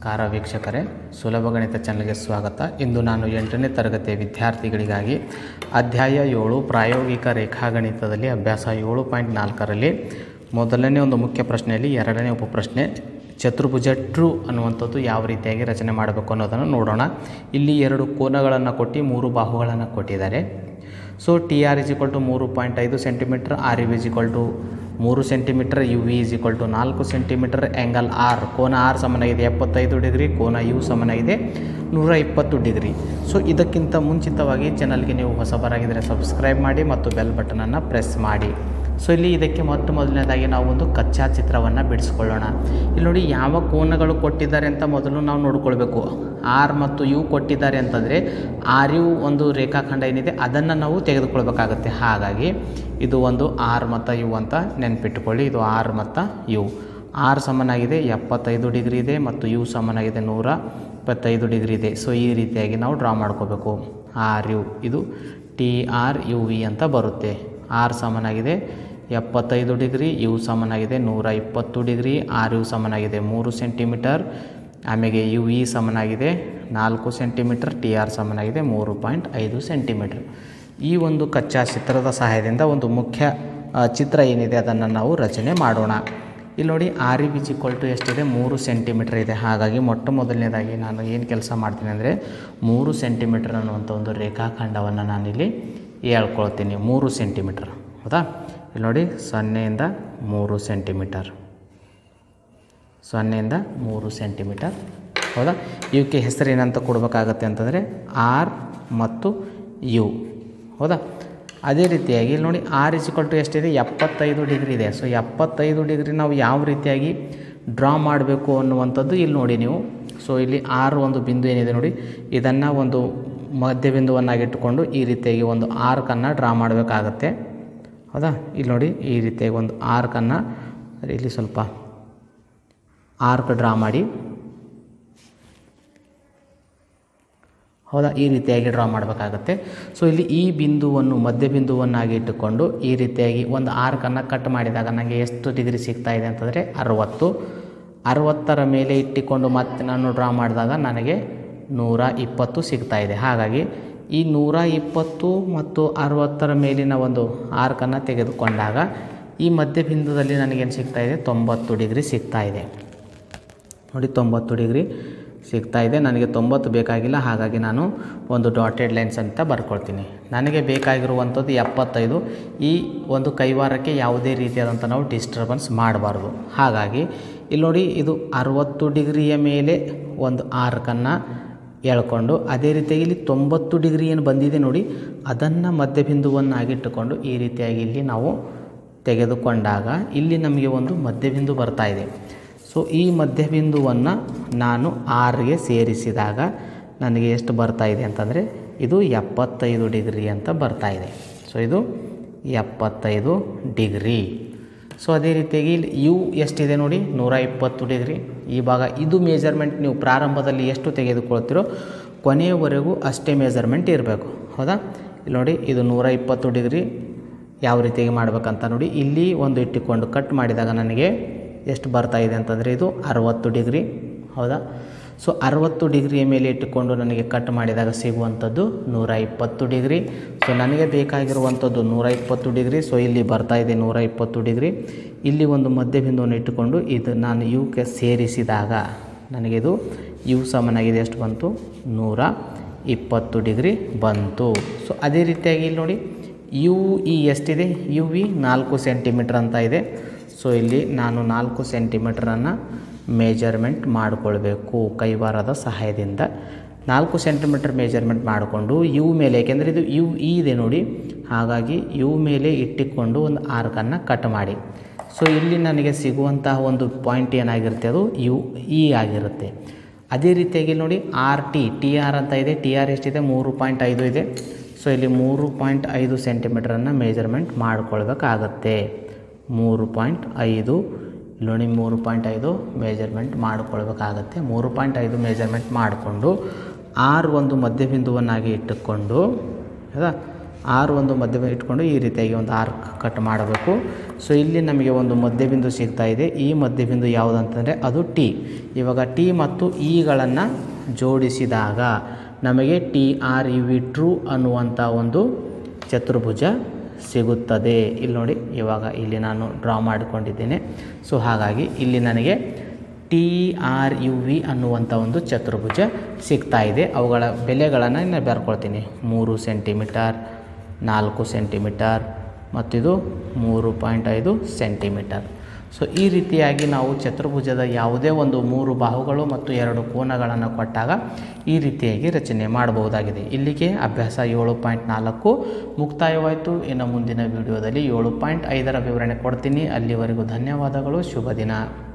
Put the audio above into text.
ಕಾರ ವೀಕ್ಷಕರೇ, ಸುಲಭ ಗಣಿತ ಚಾನಲ್ಗೆ ಸ್ವಾಗತ. ಇಂದು ನಾನು 8ನೇ ತರಗತಿಯ ವಿದ್ಯಾರ್ಥಿಗಳಿಗಾಗಿ ಅಧ್ಯಾಯ 7 ಪ್ರಾಯೋಗಿಕ ರೇಖಾಗಣಿತದಲ್ಲಿ ಅಭ್ಯಾಸ 7.4ರಲ್ಲಿ ಮೊದಲನೇ ಒಂದು ಮುಖ್ಯ ಪ್ರಶ್ನೆಯಲ್ಲಿ ಎರಡನೇ ಉಪಪ್ರಶ್ನೆ ಚತುರ್ಭುಜ ಟ್ರೂ ಅನ್ನುವಂಥದ್ದು ಯಾವ ರೀತಿಯಾಗಿ ರಚನೆ ಮಾಡಬೇಕು ಅನ್ನೋದನ್ನು ನೋಡೋಣ. ಇಲ್ಲಿ ಎರಡು ಕೋನಗಳನ್ನು ಕೊಟ್ಟು 3 ಬಾಹುಗಳನ್ನು ಕೊಟ್ಟಿದ್ದಾರೆ. So TR = 3.5 centimetre, RU = 3 centimetre, UV = 4 centimetre, angle R ಕೋನ R ಸಮನಾಗಿದೆ 75 ಡಿಗ್ರಿ, ಕೋನ U ಸಮನಾಗಿದೆ 120 ಡಿಗ್ರಿ. ಸೊ ಇದಕ್ಕಿಂತ ಮುಂಚಿತವಾಗಿ ಚಾನಲ್ಗೆ ನೀವು ಹೊಸಬರಾಗಿದ್ದರೆ ಸಬ್ಸ್ಕ್ರೈಬ್ ಮಾಡಿ ಮತ್ತು ಬೆಲ್ ಬಟನನ್ನು ಪ್ರೆಸ್ ಮಾಡಿ. ಸೊ ಇಲ್ಲಿ ಇದಕ್ಕೆ ಮೊದಲನೇದಾಗಿ ನಾವು ಒಂದು ಕಚ್ಚಾ ಚಿತ್ರವನ್ನು ಬಿಡಿಸ್ಕೊಳ್ಳೋಣ. ಇಲ್ಲಿ ನೋಡಿ ಯಾವ ಕೋನಗಳು ಕೊಟ್ಟಿದ್ದಾರೆ ಅಂತ ಮೊದಲು ನಾವು ನೋಡ್ಕೊಳ್ಬೇಕು. R ಮತ್ತು U ಕೊಟ್ಟಿದ್ದಾರೆ ಅಂತಂದರೆ RU ಒಂದು ರೇಖಾಖಂಡ ಏನಿದೆ ಅದನ್ನು ನಾವು ತೆಗೆದುಕೊಳ್ಬೇಕಾಗತ್ತೆ. ಹಾಗಾಗಿ ಇದು ಒಂದು R ಮತ್ತು U ಅಂತ ನೆನಪಿಟ್ಟುಕೊಳ್ಳಿ. ಇದು R ಮತ್ತು U. R ಸಮನಾಗಿದೆ 75 ಡಿಗ್ರಿ ಇದೆ ಮತ್ತು U ಸಮನಾಗಿದೆ 125 ಡಿಗ್ರಿ ಇದೆ. ಸೊ ಈ ರೀತಿಯಾಗಿ ನಾವು ಡ್ರಾ ಮಾಡ್ಕೋಬೇಕು. RU ಇದು TRUV ಅಂತ ಬರುತ್ತೆ. R ಸಮನಾಗಿದೆ 75 ಡಿಗ್ರಿ, U ಸಮನಾಗಿದೆ 120 ಡಿಗ್ರಿ, RU ಸಮನಾಗಿದೆ 3 ಸೆಂಟಿಮೀಟರ್, ಆಮೇಲೆ UV ಸಮನಾಗಿದೆ 4 ಸೆಂಟಿಮೀಟರ್, TR ಸಮನಾಗಿದೆ 3.5 ಸೆಂಟಿಮೀಟರ್. ಈ ಒಂದು ಕಚ್ಚಾ ಚಿತ್ರದ ಸಹಾಯದಿಂದ ಒಂದು ಮುಖ್ಯ ಚಿತ್ರ ಏನಿದೆ ಅದನ್ನು ನಾವು ರಚನೆ ಮಾಡೋಣ. ಇಲ್ಲಿ ನೋಡಿ RU = ಎಷ್ಟಿದೆ 3 ಸೆಂಟಿಮೀಟರ್ ಇದೆ. ಹಾಗಾಗಿ ಮೊಟ್ಟ ಮೊದಲನೇದಾಗಿ ನಾನು ಏನು ಕೆಲಸ ಮಾಡ್ತೀನಿ ಅಂದರೆ 3 ಸೆಂಟಿಮೀಟರ್ ಅನ್ನುವಂಥ ಒಂದು ರೇಖಾಖಂಡವನ್ನು ನಾನಿಲ್ಲಿ ಹೇಳ್ಕೊಳ್ತೀನಿ. 3 ಸೆಂಟಿಮೀಟರ್ ಹೌದಾ. ಇಲ್ಲಿ ನೋಡಿ 0ಇಂದ 3 ಸೆಂಟಿಮೀಟರ್, 0ಇಂದ 3 ಸೆಂಟಿಮೀಟರ್ ಹೌದಾ. ಇವಕ್ಕೆ ಹೆಸರು ಏನಂತ ಕೊಡಬೇಕಾಗತ್ತೆ ಅಂತಂದರೆ R ಮತ್ತು U ಹೌದಾ. ಅದೇ ರೀತಿಯಾಗಿ ಇಲ್ಲಿ ನೋಡಿ R = ಎಷ್ಟಿದೆ 75 ಡಿಗ್ರಿ ಇದೆ. ಸೊ 75 ಡಿಗ್ರಿ ನಾವು ಯಾವ ರೀತಿಯಾಗಿ ಡ್ರಾ ಮಾಡಬೇಕು ಅನ್ನುವಂಥದ್ದು ಇಲ್ಲಿ ನೋಡಿ ನೀವು. ಸೊ ಇಲ್ಲಿ R ಒಂದು ಬಿಂದು ಏನಿದೆ ನೋಡಿ, ಇದನ್ನು ಒಂದು ಮಧ್ಯಬಿಂದುವನ್ನಾಗಿಟ್ಟುಕೊಂಡು ಈ ರೀತಿಯಾಗಿ ಒಂದು ಆರ್ಕನ್ನು ಡ್ರಾ ಮಾಡಬೇಕಾಗತ್ತೆ ಹೌದಾ. ಇಲ್ಲಿ ನೋಡಿ ಈ ರೀತಿಯಾಗಿ ಒಂದು ಆರ್ಕನ್ನು ಇಲ್ಲಿ ಸ್ವಲ್ಪ ಆರ್ಕ್ ಡ್ರಾ ಮಾಡಿ ಹೌದಾ. ಈ ರೀತಿಯಾಗಿ ಡ್ರಾ ಮಾಡಬೇಕಾಗತ್ತೆ. ಸೊ ಇಲ್ಲಿ ಈ ಬಿಂದುವನ್ನು ಮಧ್ಯಬಿಂದುವನ್ನಾಗಿ ಇಟ್ಟುಕೊಂಡು ಈ ರೀತಿಯಾಗಿ ಒಂದು ಆರ್ಕನ್ನು ಕಟ್ ಮಾಡಿದಾಗ ನನಗೆ ಎಷ್ಟು ಡಿಗ್ರಿ ಸಿಗ್ತಾ ಇದೆ ಅಂತಂದರೆ 60ರ ಮೇಲೆ ಇಟ್ಟುಕೊಂಡು ಮತ್ತೆ ನಾನು ಡ್ರಾ ಮಾಡಿದಾಗ ನನಗೆ 120 ಸಿಗ್ತಾ ಇದೆ. ಹಾಗಾಗಿ ಈ 120 ಮತ್ತು 60ರ ಮೇಲಿನ ಒಂದು ಆರ್ಕನ್ನು ತೆಗೆದುಕೊಂಡಾಗ ಈ ಮಧ್ಯಬಿಂದುದಲ್ಲಿ ನನಗೇನು ಸಿಗ್ತಾ ಇದೆ 90 ಡಿಗ್ರಿ ಸಿಗ್ತಾ ಇದೆ ನೋಡಿ. 90 ಡಿಗ್ರಿ ಸಿಗ್ತಾ ಇದೆ. ನನಗೆ 90 ಬೇಕಾಗಿಲ್ಲ, ಹಾಗಾಗಿ ನಾನು ಒಂದು ಡಾಟೆಡ್ ಲೈನ್ಸ್ ಅಂತ ಬರ್ಕೊಳ್ತೀನಿ. ನನಗೆ ಬೇಕಾಗಿರುವಂಥದ್ದು 75. ಈ ಒಂದು ಕೈವಾರಕ್ಕೆ ಯಾವುದೇ ರೀತಿಯಾದಂಥ ನಾವು ಡಿಸ್ಟರ್ಬೆನ್ಸ್ ಮಾಡಬಾರ್ದು. ಹಾಗಾಗಿ ಇಲ್ಲಿ ನೋಡಿ ಇದು 60 ಡಿಗ್ರಿಯ ಮೇಲೆ ಒಂದು ಆರ್ಕನ್ನು ಎಳ್ಕೊಂಡು ಅದೇ ರೀತಿಯಾಗಿ ಇಲ್ಲಿ 90 ಡಿಗ್ರಿ ಏನು ಬಂದಿದೆ ನೋಡಿ ಅದನ್ನು ಮಧ್ಯಬಿಂದುವನ್ನಾಗಿಟ್ಟುಕೊಂಡು ಈ ರೀತಿಯಾಗಿ ಇಲ್ಲಿ ನಾವು ತೆಗೆದುಕೊಂಡಾಗ ಇಲ್ಲಿ ನಮಗೆ ಒಂದು ಮಧ್ಯಬಿಂದು ಬರ್ತಾ ಇದೆ. ಸೊ ಈ ಮಧ್ಯಬಿಂದುವನ್ನು ನಾನು Rಗೆ ಸೇರಿಸಿದಾಗ ನನಗೆ ಎಷ್ಟು ಬರ್ತಾ ಇದೆ ಅಂತಂದರೆ ಇದು 75 ಡಿಗ್ರಿ ಅಂತ ಬರ್ತಾ ಇದೆ. ಸೊ ಇದು 75 ಡಿಗ್ರಿ. ಸೊ ಅದೇ ರೀತಿಯಾಗಿ ಇಲ್ಲಿ U ಎಷ್ಟಿದೆ ನೋಡಿ 120 ಡಿಗ್ರಿ. ಈ ಭಾಗ ಇದು ಮೆಜರ್ಮೆಂಟ್ ನೀವು ಪ್ರಾರಂಭದಲ್ಲಿ ಎಷ್ಟು ತೆಗೆದುಕೊಳ್ತೀರೋ ಕೊನೆಯವರೆಗೂ ಅಷ್ಟೇ ಮೆಜರ್ಮೆಂಟ್ ಇರಬೇಕು ಹೌದಾ. ಇಲ್ಲಿ ನೋಡಿ ಇದು 120 ಡಿಗ್ರಿ ಯಾವ ರೀತಿಯಾಗಿ ಮಾಡಬೇಕಂತ ನೋಡಿ. ಇಲ್ಲಿ ಒಂದು ಇಟ್ಟುಕೊಂಡು ಕಟ್ ಮಾಡಿದಾಗ ನನಗೆ ಎಷ್ಟು ಬರ್ತಾ ಇದೆ ಅಂತಂದರೆ ಇದು 60 ಡಿಗ್ರಿ ಹೌದಾ. ಸೊ 60 ಡಿಗ್ರಿಯ ಮೇಲೆ ಇಟ್ಟುಕೊಂಡು ನನಗೆ ಕಟ್ ಮಾಡಿದಾಗ ಸಿಗುವಂಥದ್ದು 120 ಡಿಗ್ರಿ. ಸೊ ನನಗೆ ಬೇಕಾಗಿರುವಂಥದ್ದು 120 ಡಿಗ್ರಿ. ಸೊ ಇಲ್ಲಿ ಬರ್ತಾ ಇದೆ 120 ಡಿಗ್ರಿ. ಇಲ್ಲಿ ಒಂದು ಮಧ್ಯಬಿಂದುವನ್ನು ಇಟ್ಟುಕೊಂಡು ಇದು ನಾನು Uಗೆ ಸೇರಿಸಿದಾಗ ನನಗೆ ಇದು U ಸಮನಾಗಿದೆ ಎಷ್ಟು ಬಂತು 120 ಡಿಗ್ರಿ ಬಂತು. ಸೊ ಅದೇ ರೀತಿಯಾಗಿ ಇಲ್ಲಿ ನೋಡಿ UE ಎಷ್ಟಿದೆ UV 4 ಸೆಂಟಿಮೀಟರ್ ಅಂತ ಇದೆ. ಸೊ ಇಲ್ಲಿ ನಾನು 4 ಸೆಂಟಿಮೀಟ್ರನ್ನು ಮೆಜರ್ಮೆಂಟ್ ಮಾಡಿಕೊಳ್ಬೇಕು ಕೈವಾರದ ಸಹಾಯದಿಂದ. 4 ಸೆಂಟಿಮೀಟರ್ ಮೆಜರ್ಮೆಂಟ್ ಮಾಡಿಕೊಂಡು U ಮೇಲೆ, ಏಕೆಂದರೆ ಇದು UE ಇದೆ ನೋಡಿ, ಹಾಗಾಗಿ U ಮೇಲೆ ಇಟ್ಟುಕೊಂಡು ಒಂದು ಆರ್ಕನ್ನು ಕಟ್ ಮಾಡಿ. ಸೊ ಇಲ್ಲಿ ನನಗೆ ಸಿಗುವಂತಹ ಒಂದು ಪಾಯಿಂಟ್ ಏನಾಗಿರುತ್ತೆ ಅದು UE ಆಗಿರುತ್ತೆ. ಅದೇ ರೀತಿಯಾಗಿ ನೋಡಿ TR ಅಂತ ಇದೆ. TR ಎಷ್ಟಿದೆ 3.5 ಇದೆ. ಸೊ ಇಲ್ಲಿ 3.5 ಸೆಂಟಿಮೀಟ್ರನ್ನು ಮೆಜರ್ಮೆಂಟ್ ಮಾಡಿಕೊಳ್ಬೇಕಾಗತ್ತೆ. 3.5 ನೋಡಿ 3.5 ಮೆಜರ್ಮೆಂಟ್ ಮಾಡಿಕೊಳ್ಬೇಕಾಗತ್ತೆ. 3.5 ಮೆಜರ್ಮೆಂಟ್ ಮಾಡಿಕೊಂಡು R ಒಂದು ಮಧ್ಯಬಿಂದುವನ್ನಾಗಿ ಇಟ್ಟುಕೊಂಡು ಹೌದಾ. ಆರು ಒಂದು ಮಧ್ಯಬಿಂದು ಇಟ್ಕೊಂಡು ಈ ರೀತಿಯಾಗಿ ಒಂದು ಆರ್ಕ್ ಕಟ್ ಮಾಡಬೇಕು. ಸೊ ಇಲ್ಲಿ ನಮಗೆ ಒಂದು ಮಧ್ಯಬಿಂದು ಸಿಗ್ತಾ ಇದೆ. ಈ ಮಧ್ಯಬಿಂದು ಯಾವುದಂತಂದರೆ ಅದು ಟಿ. ಇವಾಗ ಟಿ ಮತ್ತು ಇಗಳನ್ನು ಜೋಡಿಸಿದಾಗ ನಮಗೆ TRUV ಟ್ರೂ ಅನ್ನುವಂಥ ಒಂದು ಚತುರ್ಭುಜ ಸಿಗುತ್ತದೆ. ಇಲ್ಲಿ ನೋಡಿ, ಇವಾಗ ಇಲ್ಲಿ ನಾನು ಡ್ರಾ ಮಾಡಿಕೊಂಡಿದ್ದೇನೆ. ಸೊ ಹಾಗಾಗಿ ಇಲ್ಲಿ ನನಗೆ TRUV ಅನ್ನುವಂಥ ಒಂದು ಚತುರ್ಭುಜ ಸಿಗ್ತಾ ಇದೆ. ಅವುಗಳ ಬೆಲೆಗಳನ್ನು ನಾನು ಬರ್ಕೊಳ್ತೀನಿ. 3 ಸೆಂಟಿಮೀಟರ್, 4 ಸೆಂಟಿಮೀಟರ್ ಮತ್ತಿದು 3.5 ಸೆಂಟಿಮೀಟರ್. ಸೊ ಈ ರೀತಿಯಾಗಿ ನಾವು ಚತುರ್ಭುಜದ ಯಾವುದೇ ಒಂದು 3 ಬಾಹುಗಳು ಮತ್ತು 2 ಕೋನಗಳನ್ನು ಕೊಟ್ಟಾಗ ಈ ರೀತಿಯಾಗಿ ರಚನೆ ಮಾಡಬಹುದಾಗಿದೆ. ಇಲ್ಲಿಗೆ ಅಭ್ಯಾಸ 7.4 ಮುಕ್ತಾಯವಾಯಿತು. ಇನ್ನು ಮುಂದಿನ ವಿಡಿಯೋದಲ್ಲಿ 7.5ರ ವಿವರಣೆ ಕೊಡ್ತೀನಿ. ಅಲ್ಲಿವರೆಗೂ ಧನ್ಯವಾದಗಳು. ಶುಭ ದಿನ.